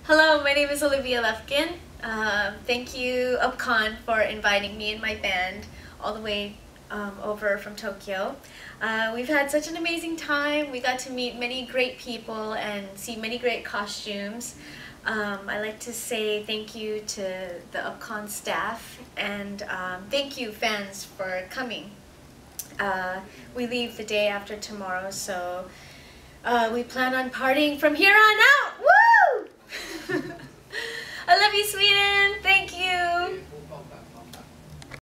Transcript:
Hello, my name is Olivia. Thank you, UppCon, for inviting me and my band all the way over from Tokyo. We've had such an amazing time. We got to meet many great people and see many great costumes. I'd like to say thank you to the UppCon staff and thank you fans for coming. We leave the day after tomorrow, so we plan on partying from here on out. Woo! I love you, Sweden!